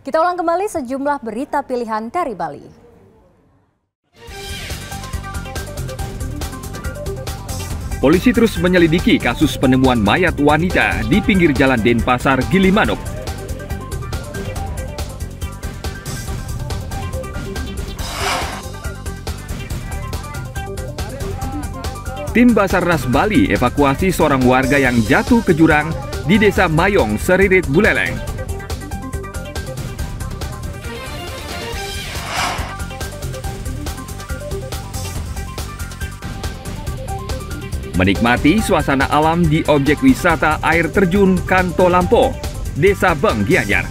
Kita ulang kembali sejumlah berita pilihan dari Bali. Polisi terus menyelidiki kasus penemuan mayat wanita di pinggir jalan Denpasar, Gilimanuk. Tim Basarnas Bali evakuasi seorang warga yang jatuh ke jurang di Desa Mayong, Seririt, Buleleng. Menikmati suasana alam di objek wisata air terjun Kanto Lampo, Desa Beng, Gianyar.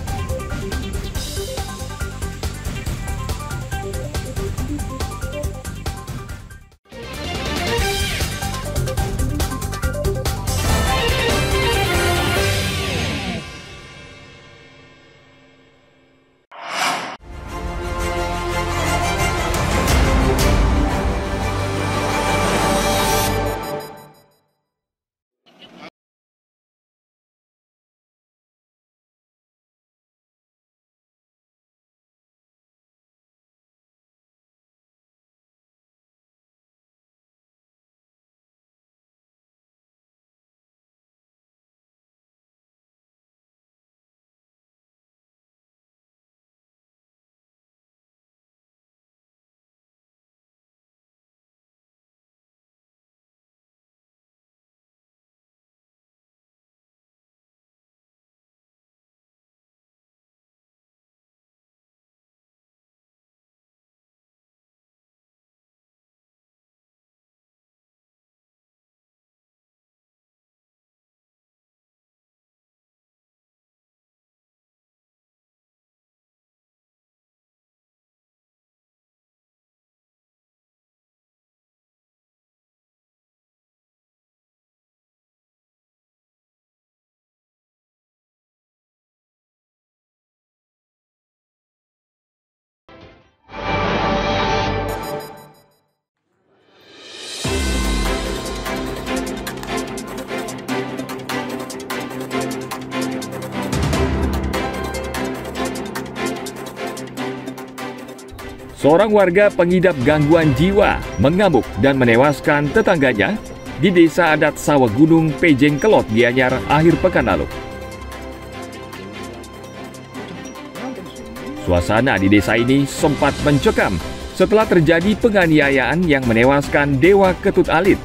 Seorang warga pengidap gangguan jiwa mengamuk dan menewaskan tetangganya di Desa Adat Sawah Gunung, Pejeng Kelot, Gianyar akhir pekan lalu. Suasana di desa ini sempat mencekam setelah terjadi penganiayaan yang menewaskan Dewa Ketut Alit.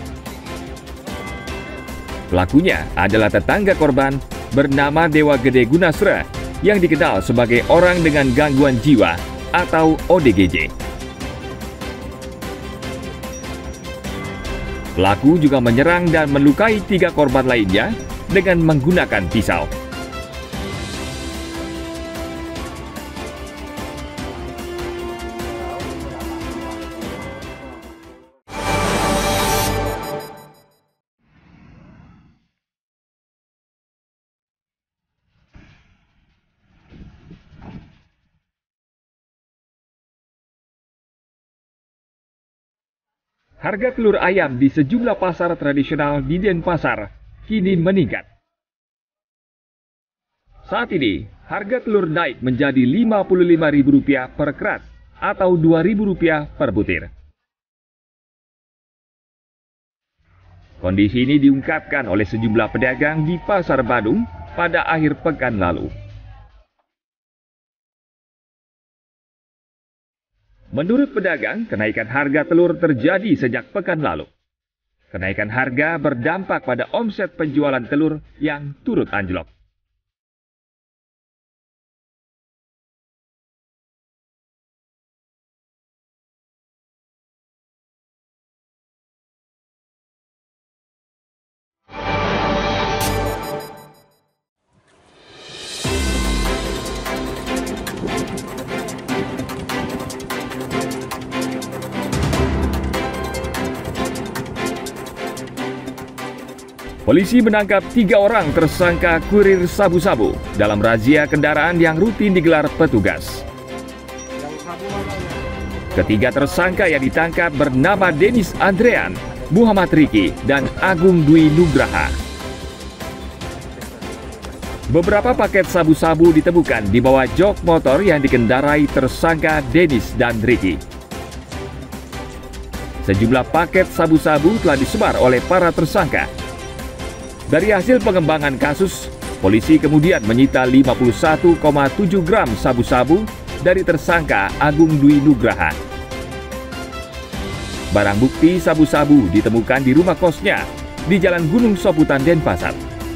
Pelakunya adalah tetangga korban bernama Dewa Gede Gunasra yang dikenal sebagai orang dengan gangguan jiwa atau ODGJ. Pelaku juga menyerang dan melukai 3 korban lainnya dengan menggunakan pisau. Harga telur ayam di sejumlah pasar tradisional di Denpasar kini meningkat. Saat ini, harga telur naik menjadi Rp55.000 per kerat atau Rp2.000 per butir. Kondisi ini diungkapkan oleh sejumlah pedagang di Pasar Badung pada akhir pekan lalu. Menurut pedagang, kenaikan harga telur terjadi sejak pekan lalu. Kenaikan harga berdampak pada omset penjualan telur yang turut anjlok. Polisi menangkap 3 orang tersangka kurir sabu-sabu dalam razia kendaraan yang rutin digelar petugas. Ketiga tersangka yang ditangkap bernama Denis Andrean, Muhammad Riki, dan Agung Dwi Nugraha. Beberapa paket sabu-sabu ditemukan di bawah jok motor yang dikendarai tersangka Dennis dan Ricky. Sejumlah paket sabu-sabu telah disebar oleh para tersangka. Dari hasil pengembangan kasus, polisi kemudian menyita 51,7 gram sabu-sabu dari tersangka Agung Dwi Nugraha. Barang bukti sabu-sabu ditemukan di rumah kosnya di Jalan Gunung Soputan, Denpasar.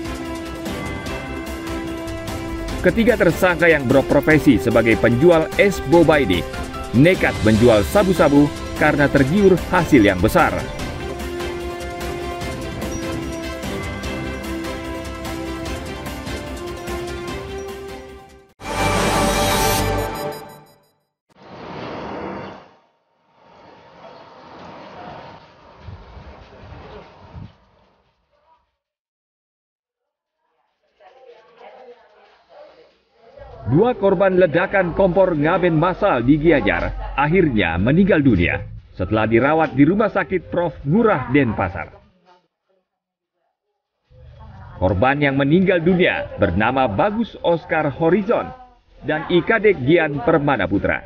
Ketiga tersangka yang berprofesi sebagai penjual es boba ini nekat menjual sabu-sabu karena tergiur hasil yang besar. Dua korban ledakan kompor ngaben massal di Gianyar akhirnya meninggal dunia setelah dirawat di Rumah Sakit Prof. Ngurah, Denpasar. Korban yang meninggal dunia bernama Bagus Oscar Horizon dan Ikadek Gian Permana Putra.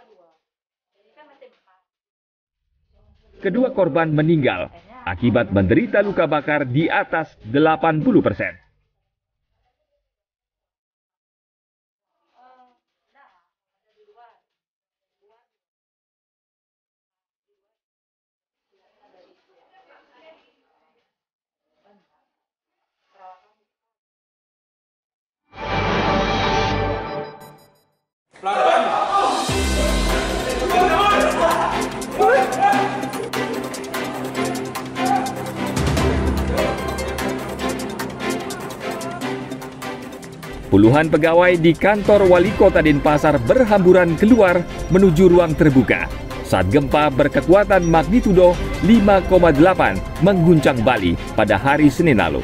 Kedua korban meninggal akibat menderita luka bakar di atas 80%. Puluhan pegawai di kantor Wali Kota Denpasar berhamburan keluar menuju ruang terbuka saat gempa berkekuatan magnitudo 5,8 mengguncang Bali pada hari Senin lalu.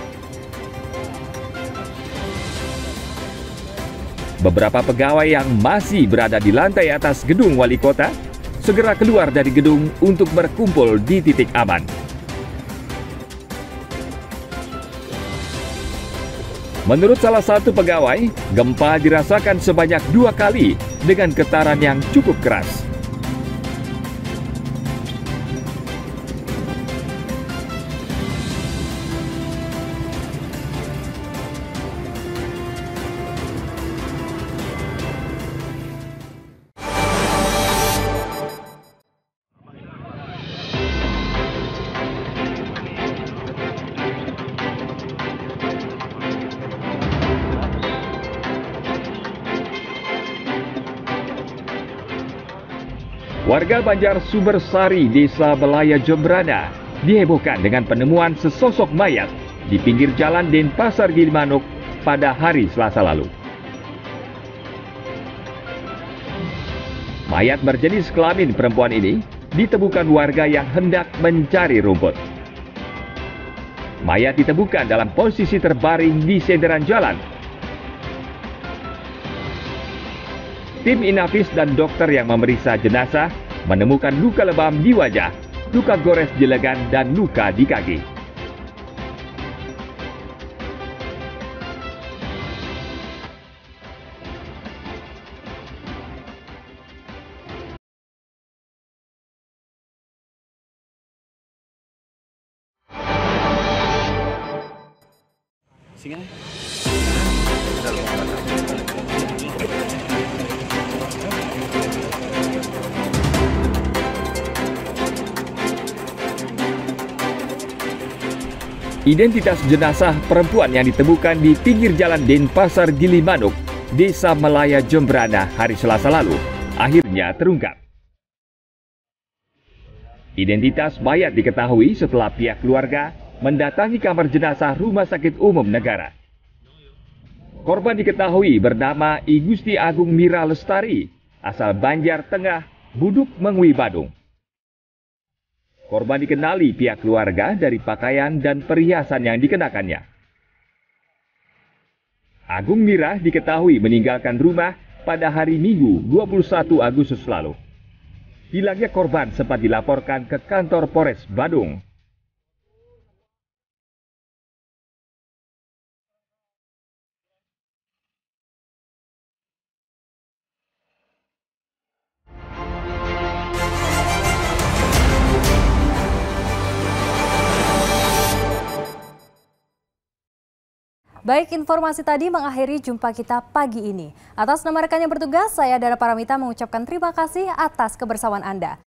Beberapa pegawai yang masih berada di lantai atas gedung Wali Kota segera keluar dari gedung untuk berkumpul di titik aman. Menurut salah satu pegawai, gempa dirasakan sebanyak 2 kali dengan getaran yang cukup keras. Warga Banjar Sumbersari, Desa Melaya Jembrana, dihebohkan dengan penemuan sesosok mayat di pinggir jalan Denpasar Gilimanuk pada hari Selasa lalu. Mayat berjenis kelamin perempuan ini ditemukan warga yang hendak mencari rumput. Mayat ditemukan dalam posisi terbaring di senderan jalan. Tim Inafis dan dokter yang memeriksa jenazah menemukan luka lebam di wajah, luka gores di lengan, dan luka di kaki. Identitas jenazah perempuan yang ditemukan di pinggir jalan Denpasar Gilimanuk, Desa Melaya Jembrana hari Selasa lalu, akhirnya terungkap. Identitas mayat diketahui setelah pihak keluarga mendatangi kamar jenazah Rumah Sakit Umum Negara. Korban diketahui bernama I Gusti Agung Mira Lestari, asal Banjar Tengah, Buduk Mengwi, Badung. Korban dikenali pihak keluarga dari pakaian dan perhiasan yang dikenakannya. Agung Mira diketahui meninggalkan rumah pada hari Minggu 21 Agustus lalu. Hilangnya korban sempat dilaporkan ke kantor Polres Badung. Baik, informasi tadi mengakhiri jumpa kita pagi ini. Atas nama rekan yang bertugas, saya Dara Paramita mengucapkan terima kasih atas kebersamaan Anda.